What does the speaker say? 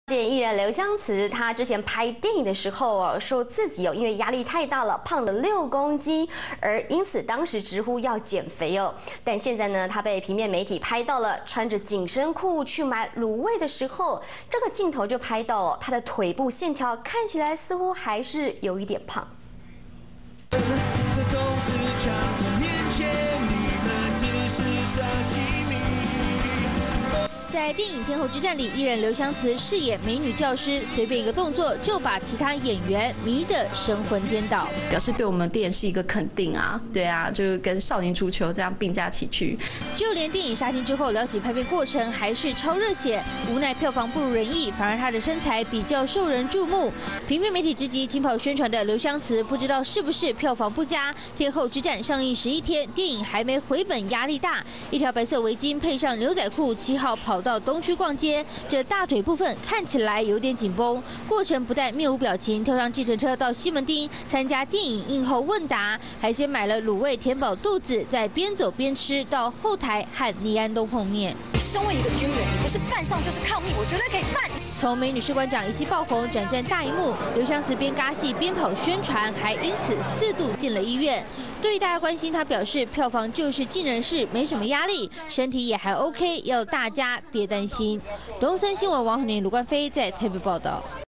电影艺人刘湘慈，她之前拍电影的时候说自己因为压力太大了，胖了6公斤，而因此当时直呼要减肥哦。但现在呢，她被平面媒体拍到了穿着紧身裤去买卤味的时候，这个镜头就拍到她的腿部线条看起来似乎还是有一点胖。 在电影《天后之战》里，艺人刘湘慈饰演美女教师，随便一个动作就把其他演员迷得神魂颠倒， 表示对我们电影是一个肯定啊，对啊，就是跟少年足球这样并驾齐驱。 就连电影杀青之后聊起拍片过程，还是超热血，无奈票房不如人意，反而她的身材比较受人注目。平面媒体直击勤跑宣传的刘湘慈，不知道是不是票房不佳。《天后之战》上映11天，电影还没回本，压力大。一条白色围巾配上牛仔裤，7号跑到东区逛街，这大腿部分看起来有点紧绷。过程不但面无表情，跳上计程车到西门町参加电影映后问答，还先买了卤味填饱肚子，再边走边吃，到后台和倪安东碰面。 身为一个军人，你不是犯上就是抗命，我绝对可以办。 从美女士官长一夕爆红，转战大荧幕，刘湘慈边尬戏边跑宣传，还因此4度进了医院。对于大家关心，她表示票房就是尽人事，没什么压力，身体也还 OK， 要大家别担心。东森新闻王宏宁、卢冠飞在台北报道。